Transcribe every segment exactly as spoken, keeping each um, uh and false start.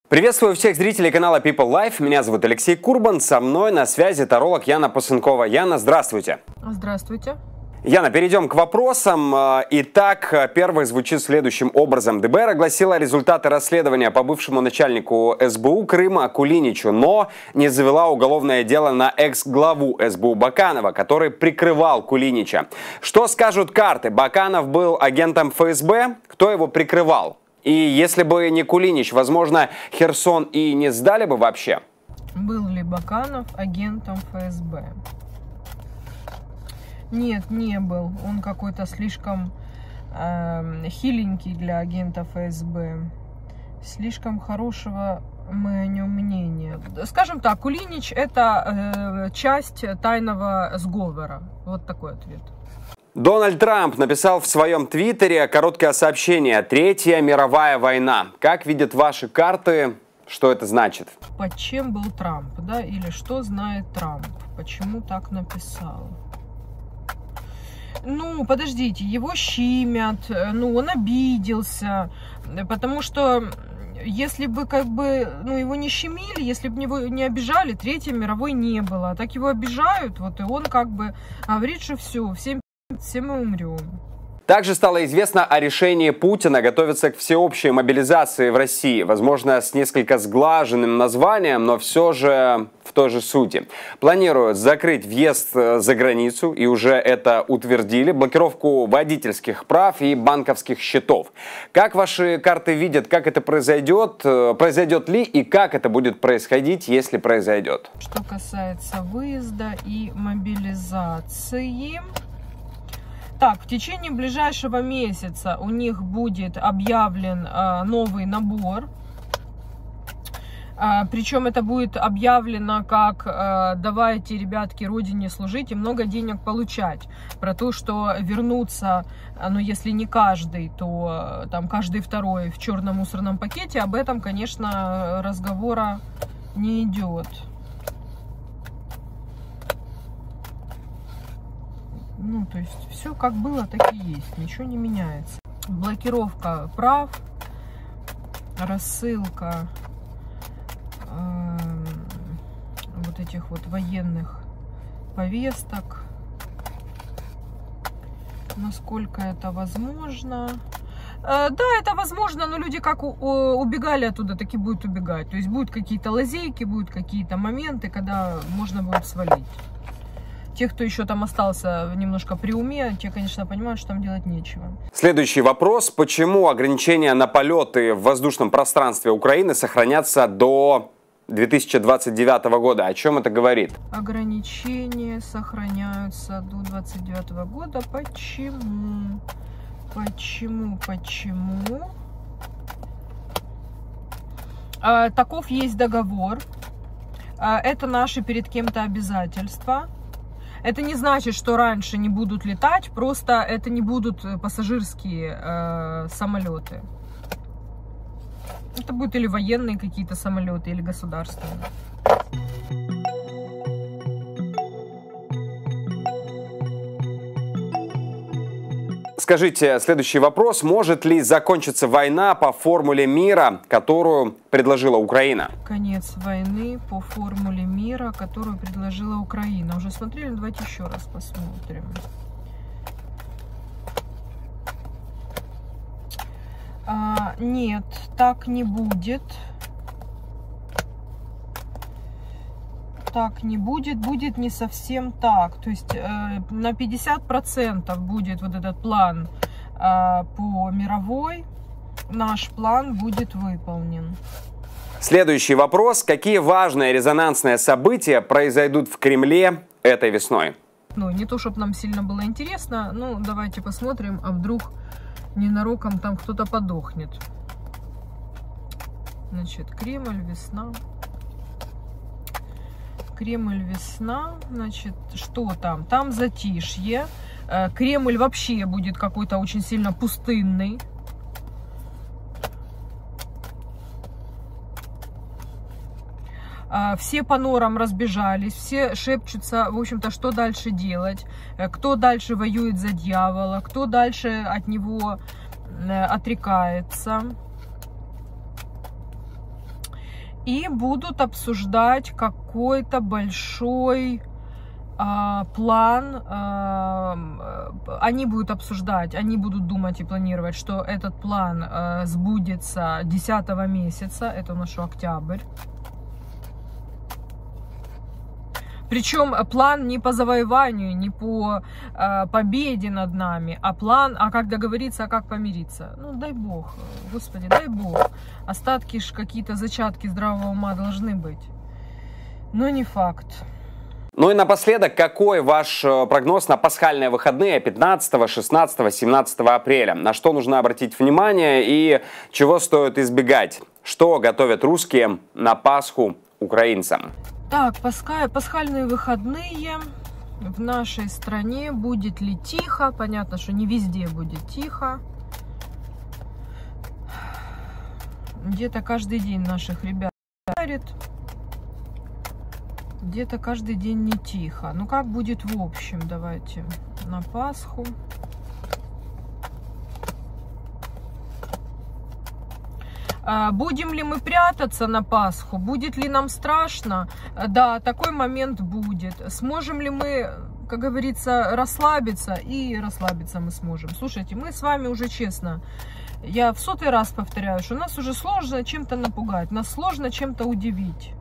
Приветствую всех зрителей канала People Life. Меня зовут Алексей Курбан. Со мной на связи таролог Яна Посынкова. Яна, здравствуйте. Здравствуйте. Яна, перейдем к вопросам. Итак, первый звучит следующим образом. ДБР огласила результаты расследования по бывшему начальнику СБУ Крыма Кулиничу, но не завела уголовное дело на экс-главу СБУ Баканова, который прикрывал Кулинича. Что скажут карты? Баканов был агентом ФСБ? Кто его прикрывал? И если бы не Кулинич, возможно, Херсон и не сдали бы вообще? Был ли Баканов агентом ФСБ? Нет, не был. Он какой-то слишком э, хиленький для агента ФСБ. Слишком хорошего мы о нем мнения. Скажем так, Кулинич — это э, часть тайного сговора. Вот такой ответ. Дональд Трамп написал в своем твиттере короткое сообщение: «Третья мировая война». Как видят ваши карты, что это значит? Под чем был Трамп, да? Или что знает Трамп? Почему так написал? Ну, подождите, его щимят, ну, он обиделся, потому что если бы, как бы, ну, его не щемили, если бы его не обижали, Третьей мировой не было. А так его обижают, вот, и он как бы говорит, что все, всем все мы умрем. Также стало известно о решении Путина готовиться к всеобщей мобилизации в России. Возможно, с несколько сглаженным названием, но все же в той же сути. Планируют закрыть въезд за границу, и уже это утвердили, блокировку водительских прав и банковских счетов. Как ваши карты видят, как это произойдет, произойдет ли и как это будет происходить, если произойдет? Что касается выезда и мобилизации... Так, в течение ближайшего месяца у них будет объявлен э, новый набор. Э, причем это будет объявлено как э, давайте, ребятки, родине служить и много денег получать. Про то, что вернуться, ну если не каждый, то э, там каждый второй в черном мусорном пакете, об этом, конечно, разговора не идет. Ну, то есть, все как было, так и есть. Ничего не меняется. Блокировка прав, рассылка э, вот этих вот военных повесток. Насколько это возможно? Э, да, это возможно, но люди как у, у, убегали оттуда, так и будут убегать. То есть, будут какие-то лазейки, будут какие-то моменты, когда можно будет свалить. Те, кто еще там остался немножко при уме, те, конечно, понимают, что там делать нечего. Следующий вопрос. Почему ограничения на полеты в воздушном пространстве Украины сохранятся до две тысячи двадцать девятого года? О чем это говорит? Ограничения сохраняются до две тысячи двадцать девятого года. Почему? Почему? Почему? А, таков есть договор. А, это наши перед кем-то обязательства. Это не значит, что раньше не будут летать, просто это не будут пассажирские э, самолеты. Это будут или военные какие-то самолеты, или государственные. Скажите, следующий вопрос. Может ли закончиться война по формуле мира, которую предложила Украина? Конец войны по формуле мира, которую предложила Украина. Уже смотрели? Давайте еще раз посмотрим. А, нет, так не будет. Так не будет, будет не совсем так. То есть э, на пятьдесят процентов будет вот этот план э, по мировой. Наш план будет выполнен. Следующий вопрос. Какие важные резонансные события произойдут в Кремле этой весной? Ну, не то, чтобы нам сильно было интересно. Ну, давайте посмотрим, а вдруг ненароком там кто-то подохнет. Значит, Кремль, весна. Кремль, весна, значит, что там? Там затишье. Кремль вообще будет какой-то очень сильно пустынный. Все по норам разбежались, все шепчутся, в общем-то, что дальше делать, кто дальше воюет за дьявола, кто дальше от него отрекается. и будут обсуждать какой-то большой а, план. А, они будут обсуждать, они будут думать и планировать, что этот план а, сбудется десятого месяца, это у нас что, октябрь. Причем план не по завоеванию, не по э, победе над нами, а план, а как договориться, а как помириться. Ну, дай бог, Господи, дай бог. Остатки ж какие-то, зачатки здравого ума должны быть. Но не факт. Ну и напоследок, какой ваш прогноз на пасхальные выходные пятнадцатого, шестнадцатого, семнадцатого апреля? На что нужно обратить внимание и чего стоит избегать? Что готовят русские на Пасху украинцам? Так, пасхальные выходные в нашей стране. Будет ли тихо? Понятно, что не везде будет тихо. Где-то каждый день наших ребят дарит. Где-то каждый день не тихо. Ну, как будет в общем? Давайте на Пасху. Будем ли мы прятаться на Пасху? Будет ли нам страшно? Да, такой момент будет. Сможем ли мы, как говорится, расслабиться? И расслабиться мы сможем. Слушайте, мы с вами уже честно, я в сотый раз повторяю, что нас уже сложно чем-то напугать, нас сложно чем-то удивить.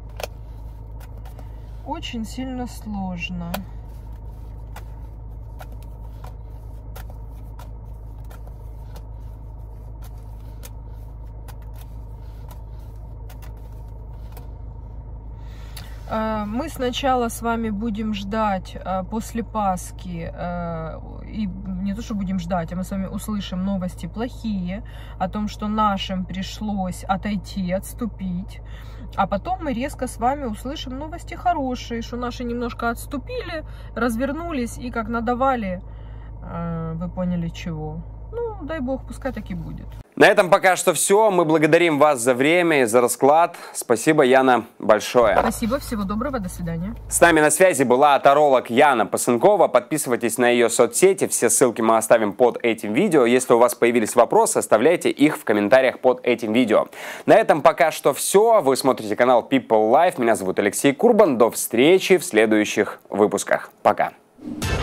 Очень сильно сложно. Мы сначала с вами будем ждать после Пасхи, и не то, что будем ждать, а мы с вами услышим новости плохие о том, что нашим пришлось отойти, отступить. А потом мы резко с вами услышим новости хорошие, что наши немножко отступили, развернулись и как надавали, вы поняли чего. Ну, дай бог, пускай так и будет. На этом пока что все. Мы благодарим вас за время и за расклад. Спасибо, Яна, большое. Спасибо, всего доброго, до свидания. С нами на связи была таролог Яна Пасынкова. Подписывайтесь на ее соцсети, все ссылки мы оставим под этим видео. Если у вас появились вопросы, оставляйте их в комментариях под этим видео. На этом пока что все. Вы смотрите канал People Life. Меня зовут Алексей Курбан. До встречи в следующих выпусках. Пока.